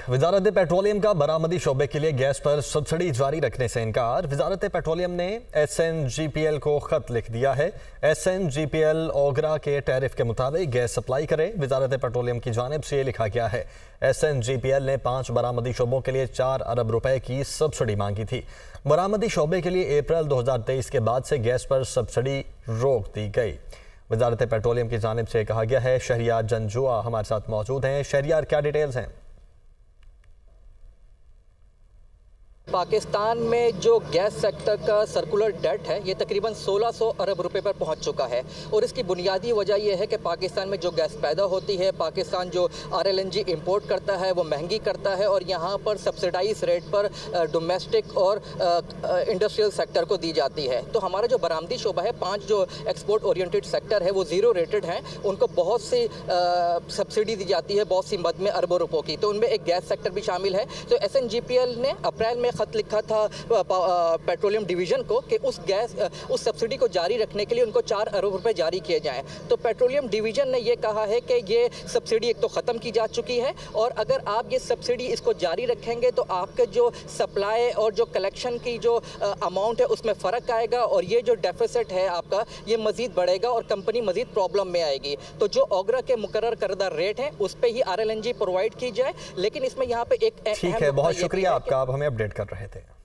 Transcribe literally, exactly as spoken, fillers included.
वजारत petroleum का बरामदी शोबे के लिए गैस पर सब्सिडी जारी रखने से इनकार। वजारत पेट्रोलियम ने S N G P L को खत लिख दिया है। S N G P L OGRA के टैरिफ के मुताबिक गैस सप्लाई करे। वजारत पेट्रोलियम की जानिब से ये लिखा गया है, S N G P L ने पाँच बरामदी शोबों के लिए चार अरब रुपए की सब्सिडी मांगी थी। बरामदी शोबे के लिए अप्रैल दो हजार तेईस के बाद से गैस पर सब्सिडी रोक दी गई। वजारत पेट्रोलियम की जानिब से कहा गया है। शहरियार जंजुआ हमारे साथ मौजूद हैं। शहरियार, क्या डिटेल्स हैं? पाकिस्तान में जो गैस सेक्टर का सर्कुलर डेट है ये तकरीबन सोलह सौ अरब रुपए पर पहुंच चुका है और इसकी बुनियादी वजह यह है कि पाकिस्तान में जो गैस पैदा होती है, पाकिस्तान जो R L N G import करता है वो महंगी करता है और यहाँ पर सब्सिडाइज रेट पर डोमेस्टिक और इंडस्ट्रियल सेक्टर को दी जाती है। तो हमारा जो बरामदी शोबा है, पाँच जो एक्सपोर्ट ओरिएंटेड सेक्टर है वो ज़ीरो रेटेड हैं, उनको बहुत सी सब्सिडी दी जाती है, बहुत सी मद में अरबों रुपयों की। तो उनमें एक गैस सेक्टर भी शामिल है। तो S N G P L ने अप्रैल में खत लिखा था पेट्रोलियम डिवीजन को कि उस गैस उस सब्सिडी को जारी रखने के लिए उनको चार अरब रुपए जारी किए जाएं। तो पेट्रोलियम डिवीजन ने ये कहा है कि ये सब्सिडी एक तो ख़त्म की जा चुकी है और अगर आप ये सब्सिडी इसको जारी रखेंगे तो आपके जो सप्लाई और जो कलेक्शन की जो अमाउंट है उसमें फ़र्क आएगा और ये जो डेफिसिट है आपका ये मज़ीद बढ़ेगा और कंपनी मज़ीद प्रॉब्लम में आएगी। तो जो ओगरा के मुकर्रर करदा रेट है उस पर ही R L N G provide की जाए, लेकिन इसमें यहाँ पे एक ठीक है, बहुत शुक्रिया आपका, आप हमें अपडेट कर रहे थे।